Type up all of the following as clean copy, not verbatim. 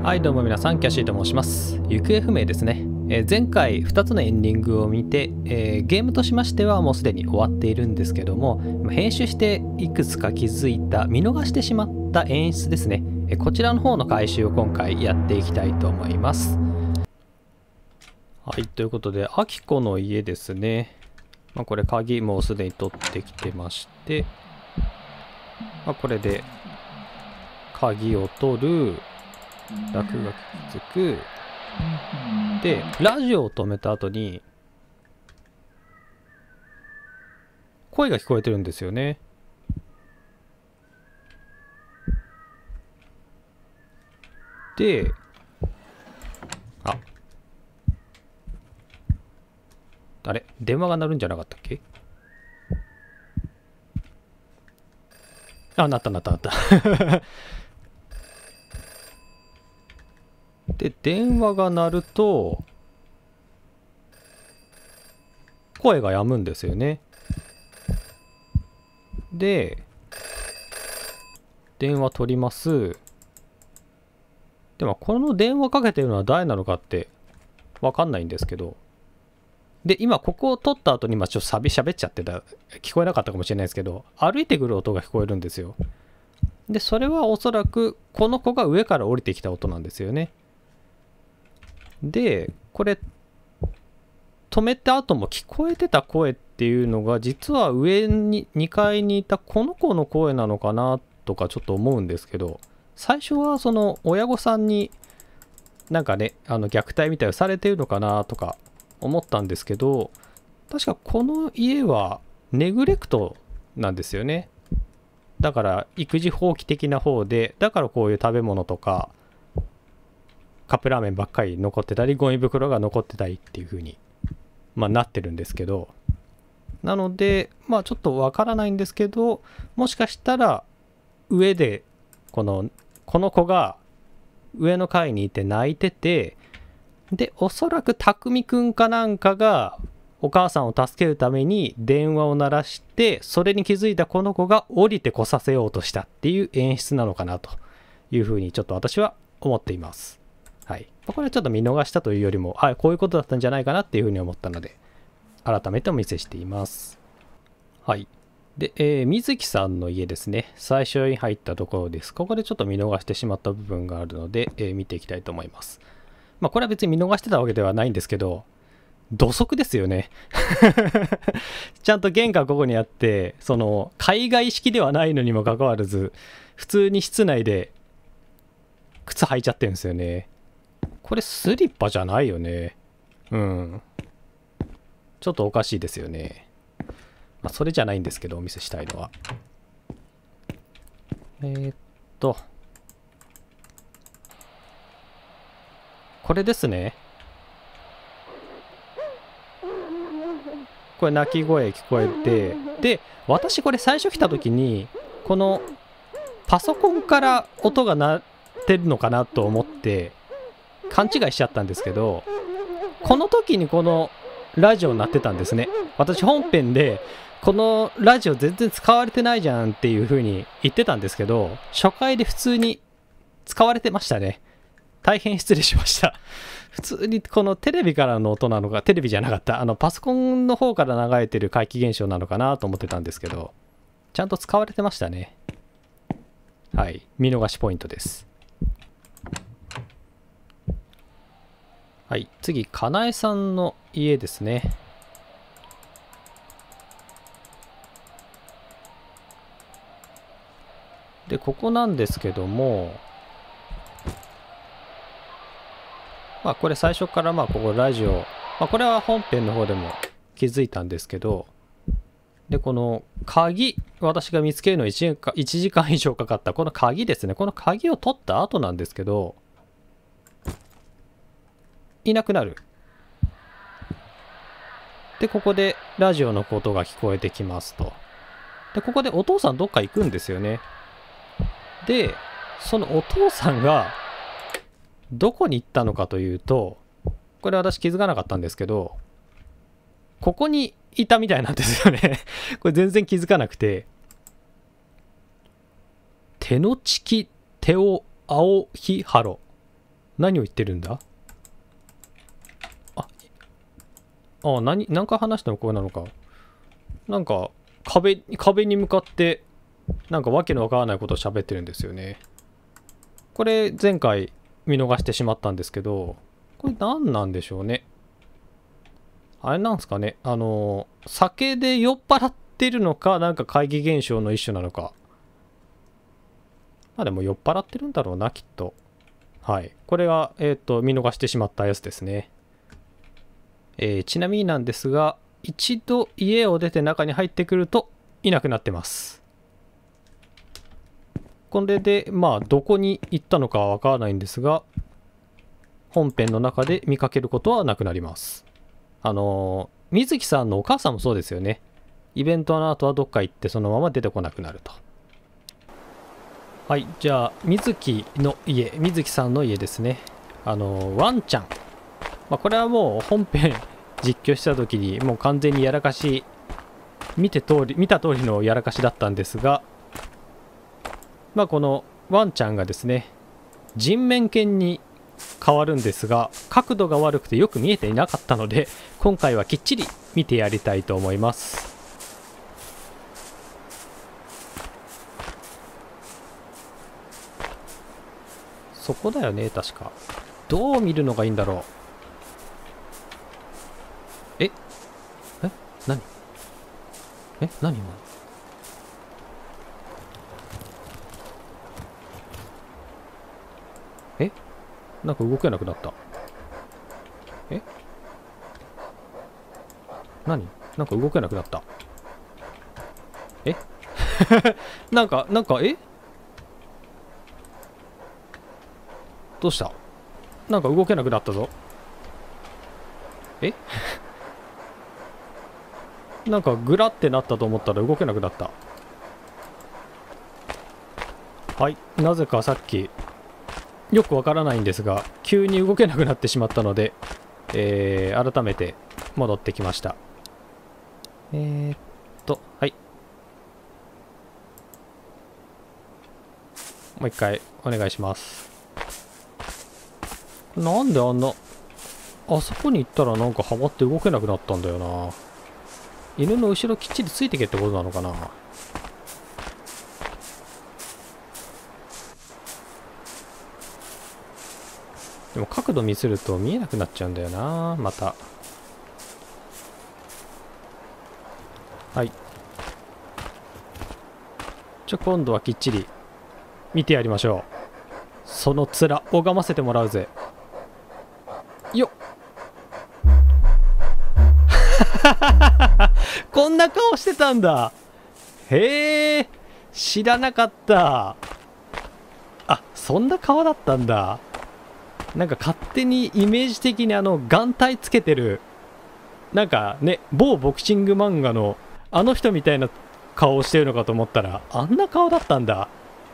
はいどうも皆さん、キャシーと申します。行方不明ですね。前回2つのエンディングを見て、ゲームとしましてはもうすでに終わっているんですけども、編集していくつか気づいた見逃してしまった演出ですね。こちらの方の回収を今回やっていきたいと思います。はい、ということで、アキコの家ですね。これ鍵もうすでに取ってきてまして、これで鍵を取る、落書きつく。で、ラジオを止めた後に声が聞こえてるんですよね。で、あれ電話が鳴るんじゃなかったっけ？鳴った。で、電話が鳴ると声が止むんですよね。で、電話取ります。でもこの電話かけてるのは誰なのかってわかんないんですけど、で今ここを取った後にちょっと喋っちゃってた、聞こえなかったかもしれないですけど、歩いてくる音が聞こえるんですよ。でそれはおそらくこの子が上から降りてきた音なんですよね。でこれ止めた後も聞こえてた声っていうのが実は上に2階にいたこの子の声なのかなとかちょっと思うんですけど、最初はその親御さんになんかね、虐待みたいなされてるのかなとか思ったんですけど、確かこの家はネグレクトなんですよね。だから育児放棄的な方で、だからこういう食べ物とかカップラーメンばっかり残ってたり、ゴミ袋が残ってたりっていう風になってるんですけど、なのでちょっとわからないんですけど、もしかしたら上でこの子が上の階にいて泣いてて、でおそらく匠くんかなんかがお母さんを助けるために電話を鳴らして、それに気づいたこの子が降りてこさせようとしたっていう演出なのかなというふうにちょっと私は思っています。はい、これはちょっと見逃したというよりも、こういうことだったんじゃないかなっていうふうに思ったので改めてお見せしています。はい。で、水木さんの家ですね。最初に入ったところです。ここでちょっと見逃してしまった部分があるので、見ていきたいと思います。これは別に見逃してたわけではないんですけど、土足ですよね。ちゃんと玄関ここにあって、その海外式ではないのにもかかわらず、普通に室内で靴履いちゃってるんですよね。これスリッパじゃないよね。ちょっとおかしいですよね。それじゃないんですけど、お見せしたいのは。これですね。これ鳴き声聞こえて、で、私これ最初来た時に、このパソコンから音が鳴ってるのかなと思って勘違いしちゃったんですけど、この時にこのラジオ鳴ってたんですね。私本編でこのラジオ全然使われてないじゃんっていう風に言ってたんですけど、初回で普通に使われてましたね。大変失礼しました。普通にこのテレビからの音なのか、テレビじゃなかった、パソコンの方から流れてる怪奇現象なのかなと思ってたんですけど、ちゃんと使われてましたね。はい、見逃しポイントです。はい、次、かなえさんの家ですね。で、ここなんですけども、これ最初からここラジオ、これは本編の方でも気づいたんですけど、で、この鍵、私が見つけるの1時間以上かかったこの鍵ですね。この鍵を取った後なんですけど、いなくなる。で、ここでラジオの音が聞こえてきますと。で、ここでお父さんどっか行くんですよね。で、そのお父さんがどこに行ったのかというと、これ私気づかなかったんですけど、ここにいたみたいなんですよね。これ全然気づかなくて、手のちき手を青ひはろ何を言ってるんだ。何回話したの声なのか。なんか壁に向かってなんかわけのわからないことを喋ってるんですよね。これ前回見逃してしまったんですけど、これ何なんでしょうね。あれなんすかね。酒で酔っ払ってるのか、なんか怪奇現象の一種なのか。まあでも酔っ払ってるんだろうな、きっと。はい。これが、見逃してしまったやつですね。ちなみになんですが、一度家を出て中に入ってくるといなくなってます。これでまあどこに行ったのかはわからないんですが、本編の中で見かけることはなくなります。水木さんのお母さんもそうですよね。イベントの後はどっか行ってそのまま出てこなくなると。はい、じゃあ水木さんの家ですね。ワンちゃん。これはもう本編実況した時にもう完全にやらかし、見た通りのやらかしだったんですが、このワンちゃんがですね、人面犬に変わるんですが、角度が悪くてよく見えていなかったので、今回はきっちり見てやりたいと思います。そこだよね、確か。どう見るのがいいんだろう。何今。なんか動けなくなった。なんか動けなくなった。なんかどうした。なんか動けなくなったぞ。なんかグラってなったと思ったら動けなくなった。はい、なぜかさっきよくわからないんですが急に動けなくなってしまったので、改めて戻ってきました。はい、もう一回お願いします。なんであそこに行ったらなんかハマって動けなくなったんだよな。犬の後ろきっちりついてけってことなのかな。でも角度ミスると見えなくなっちゃうんだよな、また。はい。今度はきっちり見てやりましょう。その面拝ませてもらうぜ。よっこんな顔してたんだ。へえ、知らなかった。そんな顔だったんだ。なんか勝手にイメージ的に眼帯つけてる、なんかね、某ボクシング漫画のあの人みたいな顔をしてるのかと思ったら、あんな顔だったんだ。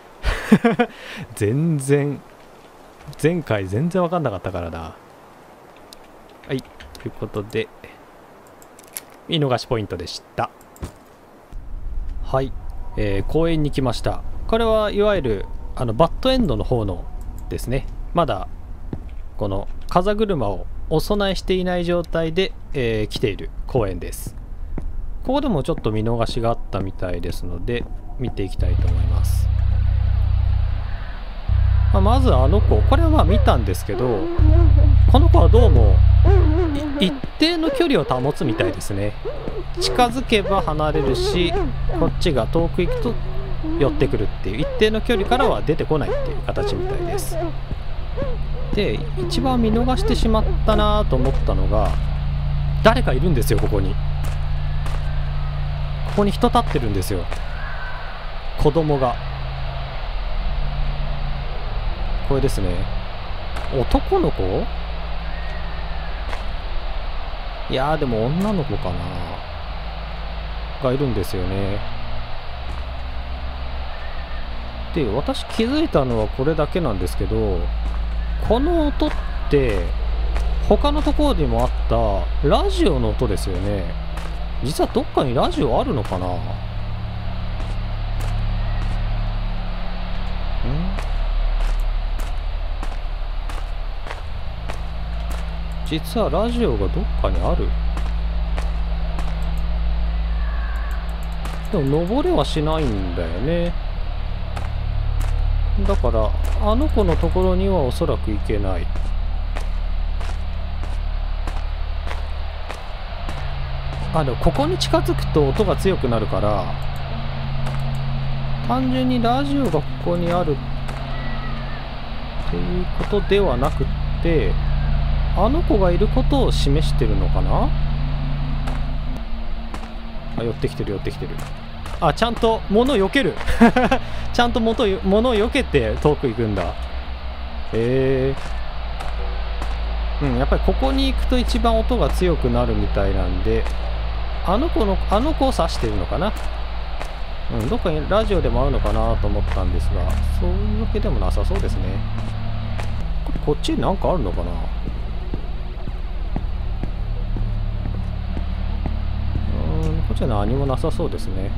前回全然分かんなかったからな。はい、ということで見逃しポイントでした。はい、公園に来ました。これはいわゆるバッドエンドの方のですね。まだこの風車をお供えしていない状態で、来ている公園です。ここでもちょっと見逃しがあったみたいですので見ていきたいと思います。まずこれは見たんですけど、この子はどうも一定の距離を保つみたいですね。近づけば離れるし、こっちが遠く行くと寄ってくるっていう、一定の距離からは出てこないっていう形みたいです。で、一番見逃してしまったなと思ったのが、誰かいるんですよ。ここに人立ってるんですよ。子供が。これですね。男の子？いやーでも女の子かながいるんですよね。で、私気づいたのはこれだけなんですけど、この音って他のところにもあったラジオの音ですよね。実はどっかにラジオあるのかな。 実はラジオがどっかにある。でも登れはしないんだよね。だからあの子のところにはおそらく行けない。でもここに近づくと音が強くなるから、単純にラジオがここにあるっていうことではなくって、あの子がいることを示してるのかな。寄ってきてる寄ってきてる。ちゃんと物を避けるちゃんと物を避けて遠く行くんだ。やっぱりここに行くと一番音が強くなるみたいなんで、あの子を指してるのかな。どっかにラジオでもあるのかなと思ったんですが、そういうわけでもなさそうですね。こっちになんかあるのかな。こっちは何もなさそうですね。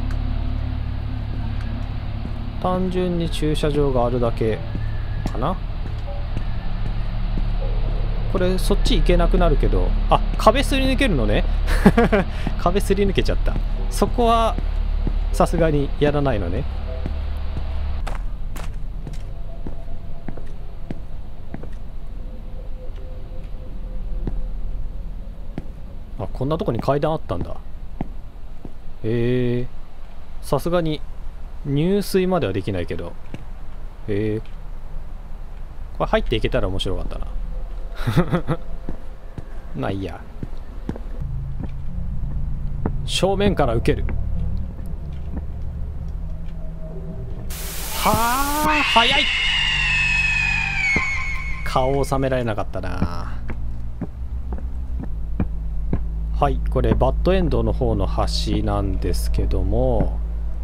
単純に駐車場があるだけかな。これそっち行けなくなるけど、壁すり抜けるのね壁すり抜けちゃった。そこはさすがにやらないのね。こんなとこに階段あったんだ。さすがに入水まではできないけど、これ入っていけたら面白かったなまあいいや。正面から受ける。早い。顔を収められなかったな。はい、これバッドエンドの方の橋なんですけども、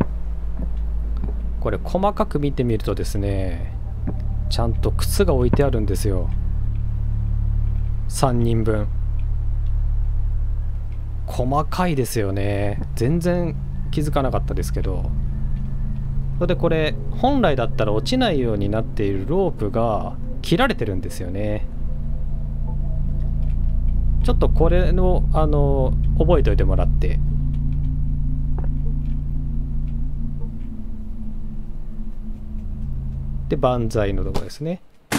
これ細かく見てみるとですね、ちゃんと靴が置いてあるんですよ。3人分。細かいですよね。全然気づかなかったですけど。それでこれ本来だったら落ちないようになっているロープが切られてるんですよね。ちょっとこれの覚えておいてもらって。で万歳のとこですね。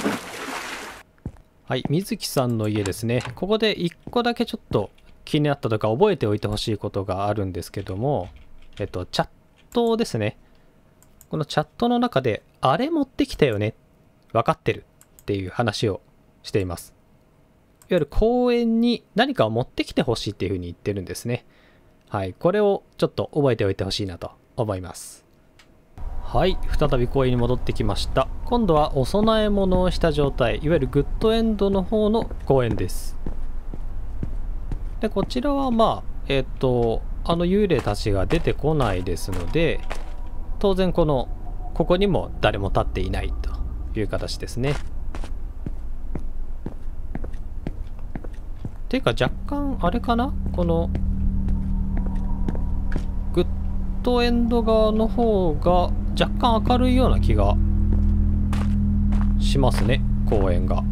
はい、水木さんの家ですね。ここで1個だけちょっと気になったとか覚えておいてほしいことがあるんですけども、チャットですね。このチャットの中であれ持ってきたよね、分かってるっていう話をしています。いわゆる公園に何かを持ってきてほしいっていうふうに言ってるんですね。はい、これをちょっと覚えておいてほしいなと思います。はい、再び公園に戻ってきました。今度はお供え物をした状態、いわゆるグッドエンドの方の公園です。でこちらは幽霊たちが出てこないですので、当然ここにも誰も立っていないという形ですね。ていうか若干あれかな、このグッドエンド側の方が若干明るいような気がしますね、公園が。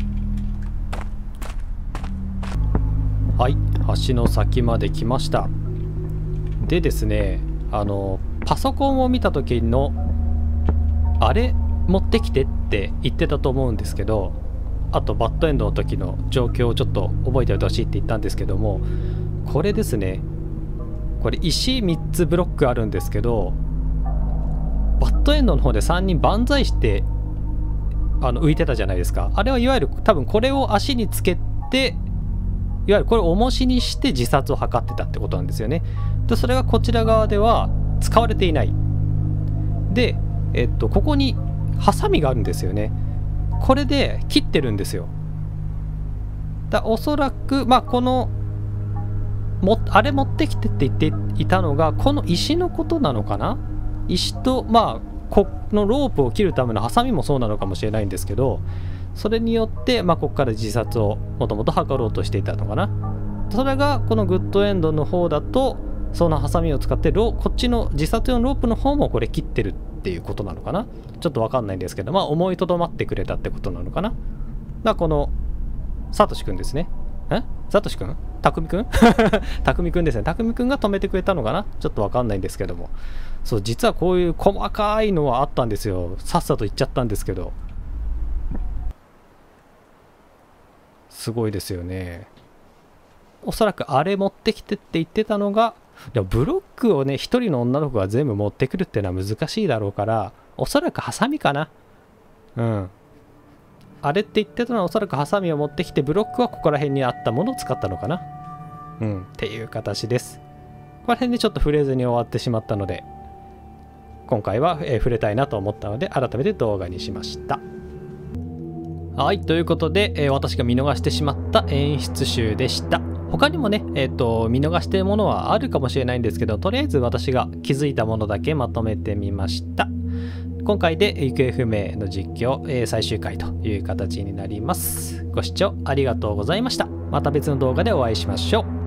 はい、橋の先まで来ました。でですね、パソコンを見た時のあれ持ってきてって言ってたと思うんですけど、あとバッドエンドの時の状況をちょっと覚えておいてほしいって言ったんですけども、これですね、これ石3つブロックあるんですけど、バッドエンドの方で3人万歳して浮いてたじゃないですか。あれはいわゆる多分これを足につけて、いわゆるこれを重しにして自殺を図ってたってことなんですよね。でそれがこちら側では使われていない。でここにハサミがあるんですよね。これで切ってるんですよ。おそらくこのあれ持ってきてって言っていたのがこの石のことなのかな。石とこのロープを切るためのハサミもそうなのかもしれないんですけど、それによってここから自殺をもともと図ろうとしていたのかな。それがこのグッドエンドの方だと、そのハサミを使ってこっちの自殺用のロープの方もこれ切ってるっていうことなのかな。ちょっと分かんないんですけど、思いとどまってくれたってことなのかな。このサトシくんですね。サトシくん、タクミくんタクミくんですね。タクミくんが止めてくれたのかな、ちょっとわかんないんですけども。そう、実はこういう細かいのはあったんですよ。さっさと言っちゃったんですけど。すごいですよね。おそらくあれ持ってきてって言ってたのが、でもブロックをね、一人の女の子が全部持ってくるっていうのは難しいだろうから、おそらくハサミかな。うん。あれって言ってたのはおそらくハサミを持ってきて、ブロックはここら辺にあったものを使ったのかな。うん、っていう形です。ここら辺でちょっと触れずに終わってしまったので、今回は、触れたいなと思ったので、改めて動画にしました。はい、ということで、私が見逃してしまった演出集でした。他にもね、見逃しているものはあるかもしれないんですけど、とりあえず私が気づいたものだけまとめてみました。今回で行方不明の実況、最終回という形になります。ご視聴ありがとうございました。また別の動画でお会いしましょう。